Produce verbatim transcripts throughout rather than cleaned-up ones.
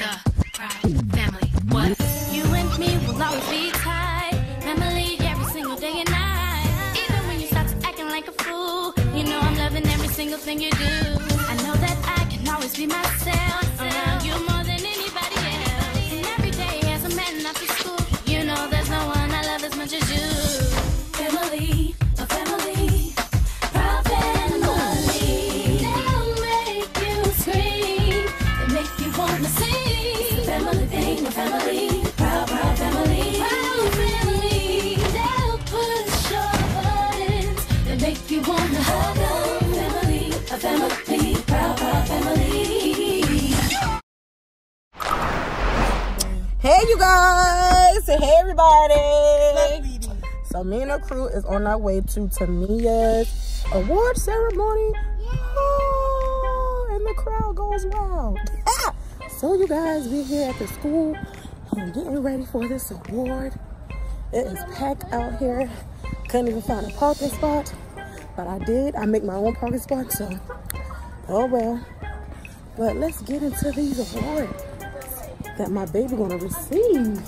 the proud family. What? You and me will always be tied. Family every single day and night. Even when you start to acting like a fool, you know I'm loving every single thing you do. I know that I can always be myself around you more than anybody else. And every day as a man after school, you know there's no one I love as much as you. Family, a family, proud family. They'll make you scream, they make you wanna sing. It's a family thing, a family, proud, proud family. Proud family, they'll push your buttons, they make you wanna hug them. Family, a family, proud, proud family. Hey you guys, hey everybody. So me and the crew is on our way to Tamia's award ceremony. Oh, and the crowd goes wild. So you guys, we here at the school. I'm getting ready for this award. It is packed out here. Couldn't even find a parking spot, but I did. I make my own parking spot, so oh well. But let's get into these awards that my baby gonna receive.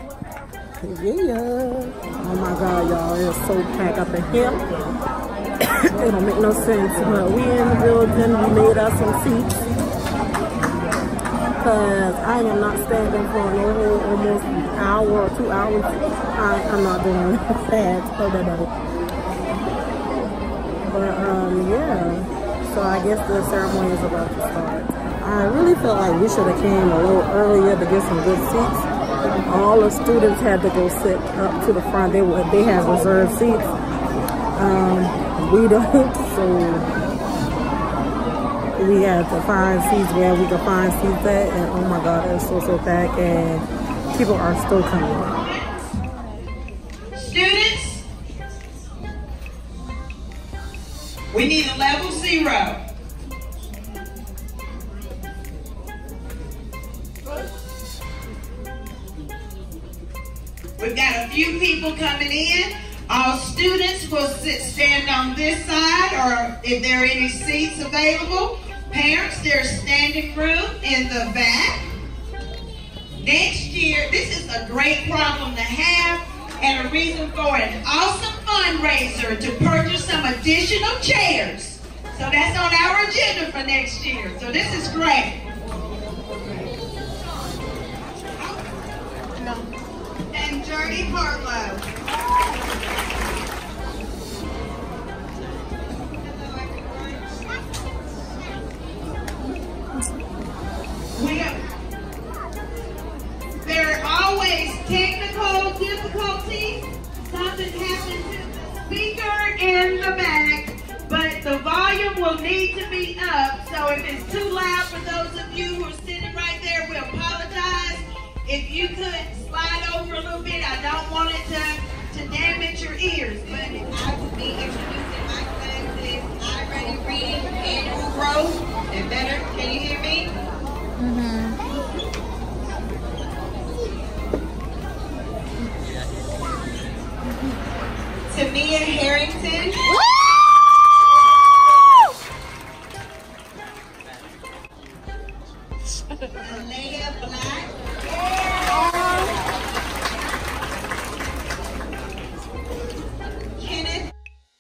Yeah. Oh my God, y'all, it's so packed up in here. It don't make no sense, but we in the building. We made us some seats, cause I am not standing for no whole almost an hour or two hours. I, I'm not doing that. Oh, no, no. But um, yeah. So I guess the ceremony is about to start. I really feel like we should have came a little earlier to get some good seats. All the students had to go sit up to the front. They were they have reserved seats. Um, we don't, so we had to find seats where we could find seats at. And oh my God, it's so so packed, and people are still coming. Students, we need a level zero. We've got a few people coming in. All students will sit, stand on this side, or if there are any seats available. Parents, there's standing room in the back. Next year, this is a great problem to have and a reason for an awesome fundraiser to purchase some additional chairs. So that's on our agenda for next year. So this is great. And Journey Harlow. We have, there are always technical difficulties. Something happened to the speaker in the back, but the volume will need to be up. So if it's too loud for those of you who are sitting right there, we apologize. If you could slide over a little bit, I don't want it to, to damage your ears. But I will be introducing my classes. I Ready Reading, Annual Growth, and Better. Can you hear me? Mm-hmm. Tamia Harrington. Alea Black. Kenneth.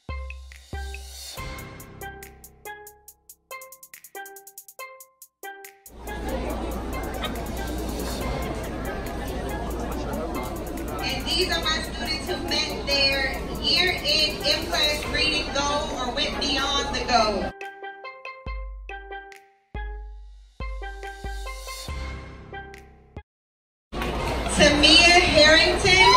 And these are my students who met their year-end in-class reading goal or went beyond the goal. Tamia Harrington.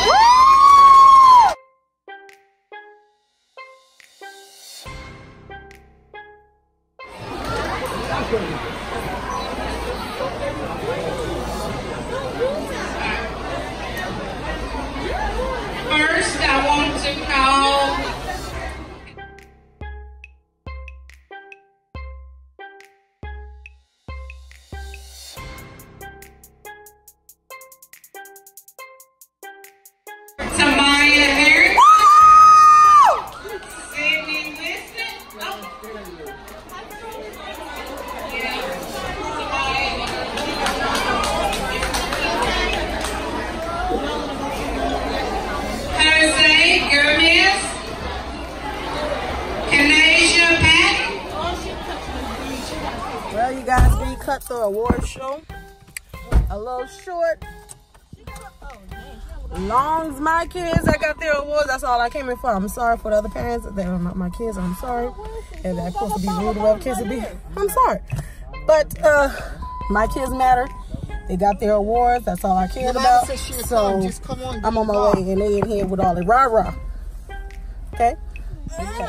First, I want to call cut the award show a little short. Long's my kids that got their awards, that's all I came in for. I'm sorry for the other parents that are not my kids. I'm sorry. And they're supposed to be rude to other kids to be. I'm sorry. But uh, my kids matter. They got their awards. That's all I cared about. So I'm on my way, and they in here with all the rah rah. Okay. Okay.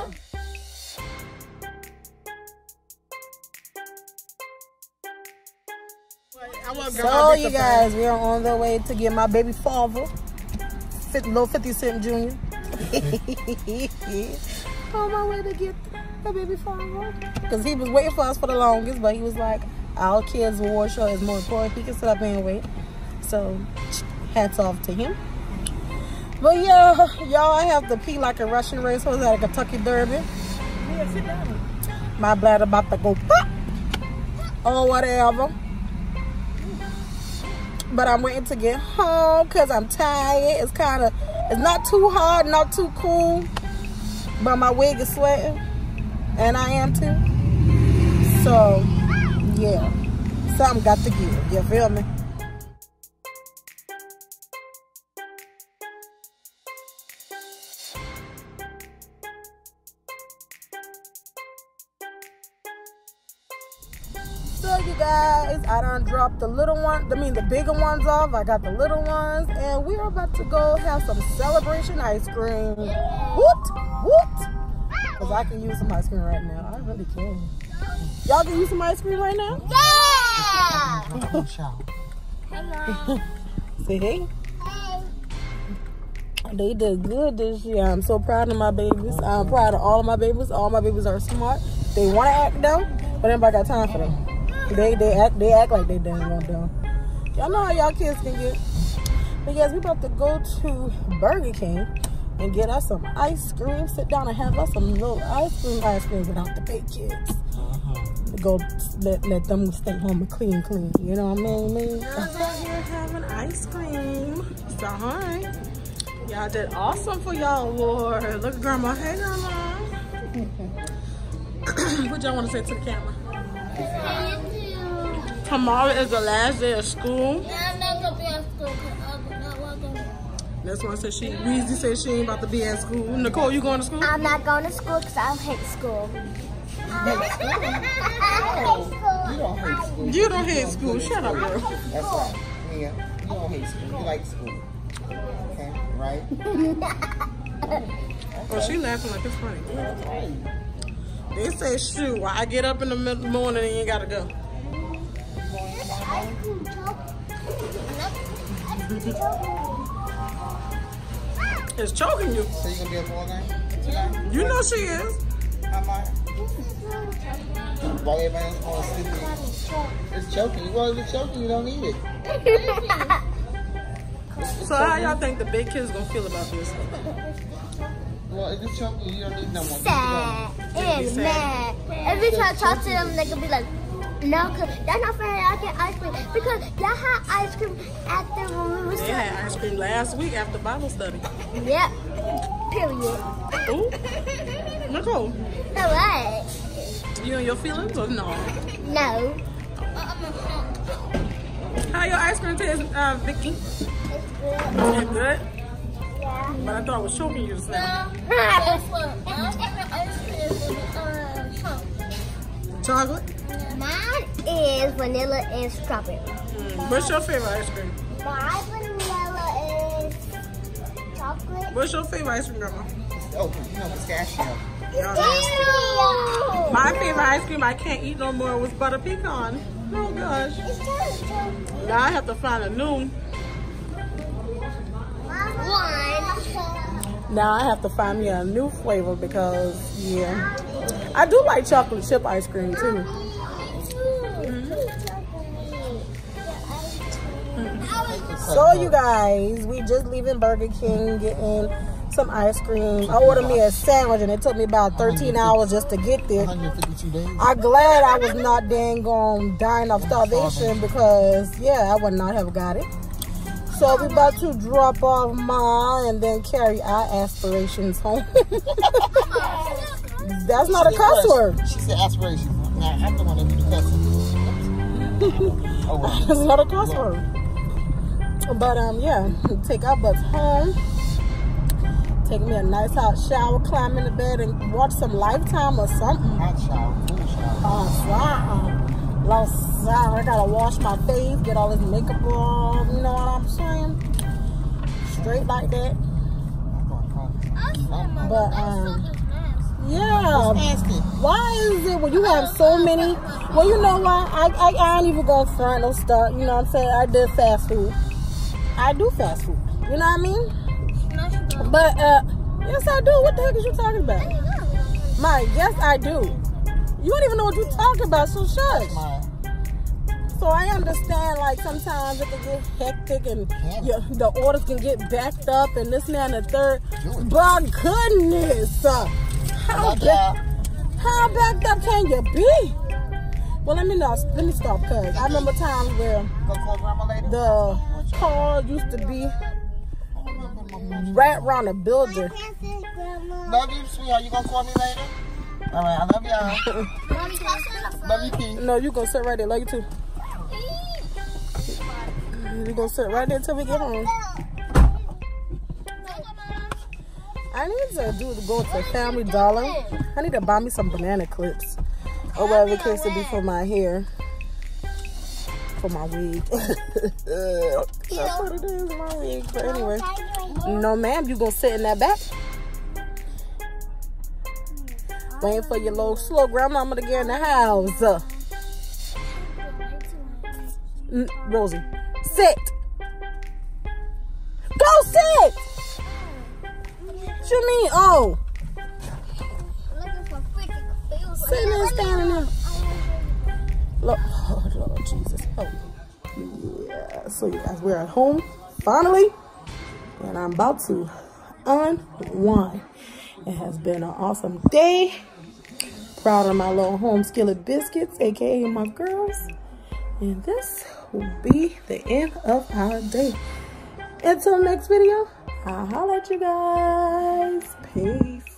So you guys, we are on the way to get my baby father, little fifty Cent Junior On my way to get my baby father, because he was waiting for us for the longest, but he was like, our kids' award show is more important. He can sit up and wait. So hats off to him. But yeah, y'all, I have to pee like a Russian racehorse at a Kentucky Derby. Yeah, sit down. My bladder about to go pop or whatever. But I'm waiting to get home because I'm tired. It's kind of, it's not too hot, not too cool. But my wig is sweating. And I am too. So, yeah. Something got to give. You feel me? So you guys, I done dropped the little one, I mean the bigger ones off. I got the little ones, and we're about to go have some celebration ice cream. Woot, woot. Because I can use some ice cream right now. I really can. Y'all can use some ice cream right now? Yeah! Hello. Say hey. Hey. They did good this year. I'm so proud of my babies. I'm proud of all of my babies. All my babies are smart. They want to act dumb, but everybody got time for them. They they act they act like they done want dumb. Y'all know how y'all kids can get. But yes, we about to go to Burger King and get us some ice cream. Sit down and have us some little ice cream, ice cream without the big kids. Uh-huh. Go let let them stay home and clean, clean. You know what I mean? mean? Girls out here having ice cream. So hi, y'all did awesome for y'all award. Look at Grandma. Hey, Grandma. What y'all want to say to the camera? Tomorrow is the last day of school. I'm not gonna be at school because I'm not welcome. That's why I said she. Weezy said she ain't about to be at school. Nicole, you going to school? I'm not going to school because I hate school. I hate school. You don't hate school. You don't hate school. Shut up, girl. That's right. Yeah, you don't hate school. You like school. Okay, right? Oh, she laughing like it's funny. That's right. They say, shoot, why I get up in the middle of the morning and you ain't got to go. It's choking you. So you gonna be a ball game tonight? You know she is. How much? Why everybody else going to sleep? It's choking you. Well, if it's choking, you don't need it. So how y'all think the big kids gonna feel about this? Well, if it's choking, you don't need no more. Sad and mad. Every time I talk to them, they can be like, no, because that's not fair. I get ice cream. Because y'all had ice cream after when we were They studying. had ice cream last week after Bible study. Yep. Period. Ooh. Nicole, Alright. you and your feelings or no? No. How your ice cream taste, uh, Vicky? It's good. It's good? Yeah. But I thought it was choking you just now. Chocolate? Mine is vanilla and strawberry. Mm. What's your favorite ice cream? My vanilla is chocolate. What's your favorite ice cream, Grandma? Oh, you know, pistachio. Y'all nasty. Ew. My favorite ice cream I can't eat no more was butter pecan. Oh gosh. It's just Now I have to find a new. one. Now I have to find me a new flavor because yeah, I do like chocolate chip ice cream too. So you guys, we just leaving Burger King getting some ice cream. I ordered me a sandwich and it took me about thirteen hours just to get there. one hundred fifty-two days. I'm glad I was not dang on dying of starvation because yeah, I would not have got it. So we about to drop off Ma and then carry our aspirations home. That's not a cuss word. She said aspirations. Now I'm the one that do the cussing. Oh, well. It's another crossword. But um, yeah, take our butts home. Take me a nice hot shower, climb in the bed, and watch some Lifetime or something. Hot shower, cool shower. Oh, wow. Lost sound. I gotta wash my face, get all this makeup off. You know what I'm saying? Straight like that. But um, yeah. Why is it when you have so many? Well, you know what? I I, I ain't even gonna front no stuff. You know what I'm saying? I did fast food. I do fast food. You know what I mean? But uh, yes, I do. What the heck is you talking about? Mike, yes, I do. You don't even know what you're talking about, so shush. So I understand, like, sometimes it can get hectic and your, the orders can get backed up and this, and that, and the third. But goodness, uh, how, back, how backed up can you be? Well, let me know. Let me stop, cause I remember times where the car used to be right around the building. Love you, sweetheart. You gonna call me later? All right, I love y'all. Love you, Keith. No, you gonna sit right there. Love you too. You gonna sit right there till we get home. I need to do go to Family Dollar. I need to buy me some banana clips or whatever the case to be for my hair, for my wig. That's what it is, my wig. But anyway, no ma'am, you gonna sit in that back, waiting for your little slow grandmama to get in the house. Uh, mm, Rosie, sit. Go sit. What you mean? Oh, sitting there, standing there. Look, oh Lord Jesus, help me. Yeah. So you guys, we're at home finally, and I'm about to unwind. It has been an awesome day. Proud of my little home skillet biscuits, aka my girls. And this will be the end of our day. Until next video, I'll holler at you guys. Peace.